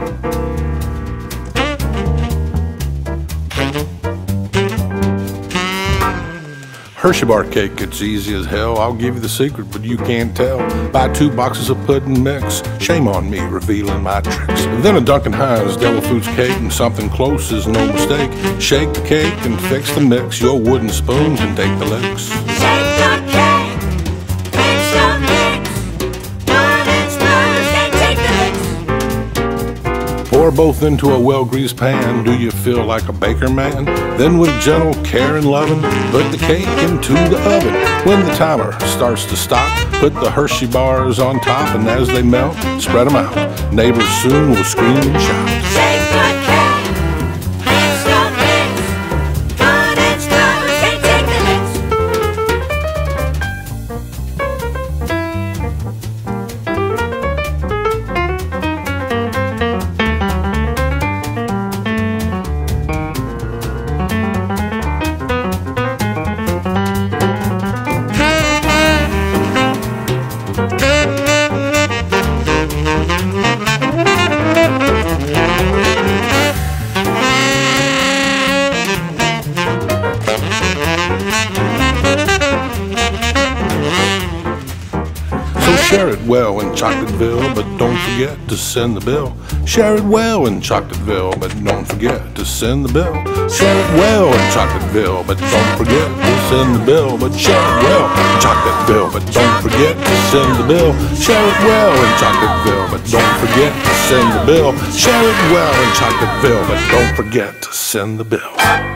Hershey Bar Cake, it's easy as hell. I'll give you the secret, but you can't tell. Buy 2 boxes of pudding mix. Shame on me, revealing my tricks. Then a Duncan Hines Devil Foods cake, and something close is no mistake. Shake the cake and fix the mix. Your wooden spoon can take the licks. Shake the cake, fix the mix. Wooden spoons can take the licks. Pour both into a well-greased pan. Do you feel like a baker man? Then with gentle care and loving, put the cake into the oven. When the timer starts to stop, put the Hershey bars on top, and as they melt, spread them out. Neighbors soon will scream and shout. Shake the cake, fix the mix. Wooden spoons can take the licks. Share it well in Chocolateville, but don't forget to send the bill. Share it well in Chocolateville, but don't forget to send the bill. Share it well in Chocolateville, but don't forget to send the bill. But share it well in Chocolateville, but don't forget to send the bill. Share it well in Chocolateville, but don't forget to send the bill. Share it well in Chocolateville, but don't forget to send the bill.